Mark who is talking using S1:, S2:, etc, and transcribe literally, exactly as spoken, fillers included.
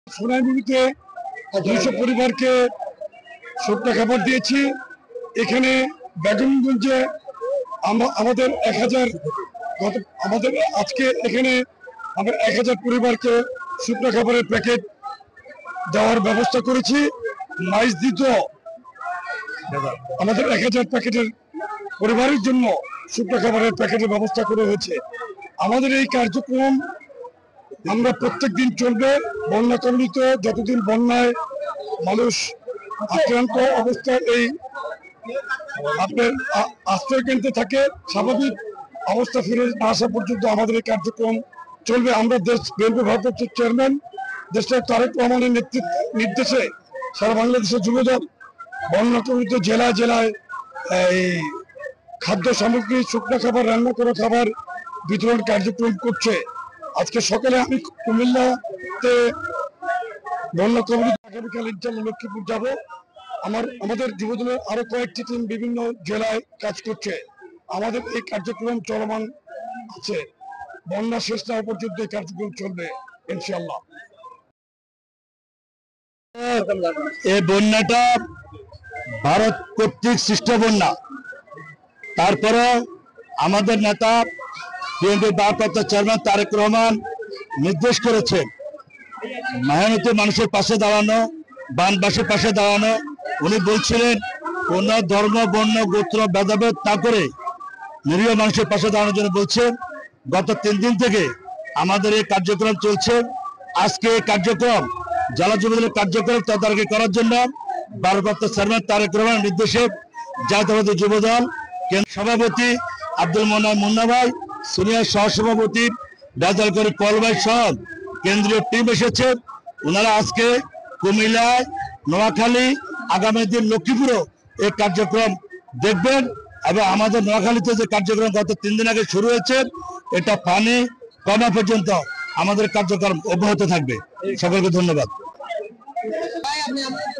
S1: সোনাইমুড়িতে দুইশো পরিবারকে শুকনো খাবার দিয়েছি। এখানে বেগমগঞ্জে আমরা আমাদের এক হাজার গত আমাদের আজকে এখানে আমরা এক হাজার পরিবারকে শুকনো খাবারের প্যাকেট দেওয়ার ব্যবস্থা করেছি। মাইজ দিত আমাদের এক হাজার প্যাকেটের পরিবারের জন্য শুকনো খাবারের প্যাকেটের ব্যবস্থা করা হয়েছে। আমাদের এই কার্যক্রম আমরা প্রত্যেক দিন চলবে। বন্যা কবলিত যতদিন বন্যায় মানুষ আক্রান্ত অবস্থায় এই আপনার আশ্রয় কেন্দ্রে থাকে, স্বাভাবিক অবস্থা ফিরে না আসা পর্যন্ত আমাদের এই কার্যক্রম চলবে। আমরা দেশ বিএনপি ভারপ্রাপ্ত চেয়ারম্যান দেশটার তারেক রহমানের নেতৃত্ব নির্দেশে সারা বাংলাদেশের যুবদল বন্যা কবলিত জেলায় জেলায় এই খাদ্য সামগ্রী, শুকনো খাবার, রান্না করা খাবার বিতরণ কার্যক্রম করছে। আজকে সকালে আমি কুমিল্লাতে বন্যা কবলিত, আগামীকাল ইনশাআল্লাহ লক্ষ্মীপুর যাব। আমার আমাদের যুবদলের আরো কয়েকটি টিম বিভিন্ন জেলায় কাজ করছে। আমাদের এই কার্যক্রম চলমান আছে, বন্যা শেষ না হওয়া পর্যন্ত এই কার্যক্রম চলবে ইনশাআল্লাহ।
S2: এই বন্যাটা ভারত কর্তৃক সৃষ্ট বন্যা, তারপরে আমাদের নেতা বিএনপি ভারপ্রাপ্ত চেয়ারম্যান তারেক রহমান নির্দেশ করেছেন মেহনতি মানুষের পাশে দাঁড়ানো, বানবাসীর পাশে দাঁড়ানো। উনি বলছিলেন কোন ধর্ম, বর্ণ, গোত্র ভেদাভেদ না করে নিরীহ মানুষের পাশে দাঁড়ানোর জন্য বলছেন। গত তিন দিন থেকে আমাদের এই কার্যক্রম চলছে। আজকে এই কার্যক্রম জেলা যুবদলের কার্যক্রম তদারকি করার জন্য ভারপ্রাপ্ত চেয়ারম্যান তারেক রহমানের নির্দেশে জাতীয়তাবাদী যুবদল কেন্দ্র সভাপতি আব্দুল মোনায়েম মুন্না ভাই, সিনিয়র সহসভাপতি রেজাউল করিম পল ভাই সহ কেন্দ্রীয় টিম এসেছে। ওনারা আজকে কুমিল্লায়, নোয়াখালী, আগামী দিন লক্ষ্মীপুরও এই কার্যক্রম দেখবেন এবং আমাদের নোয়াখালীতে যে কার্যক্রম গত তিন দিন আগে শুরু হয়েছে এটা পানি কমা পর্যন্ত আমাদের কার্যক্রম অব্যাহত থাকবে। সকলকে ধন্যবাদ।